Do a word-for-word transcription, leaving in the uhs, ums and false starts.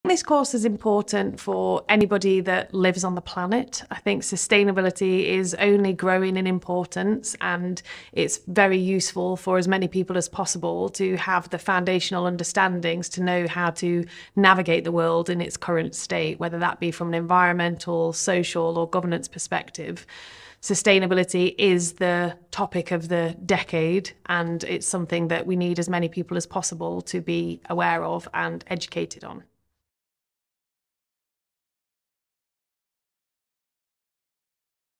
This course is important for anybody that lives on the planet. I think sustainability is only growing in importance, and it's very useful for as many people as possible to have the foundational understandings to know how to navigate the world in its current state, whether that be from an environmental, social or governance perspective. Sustainability is the topic of the decade, and it's something that we need as many people as possible to be aware of and educated on.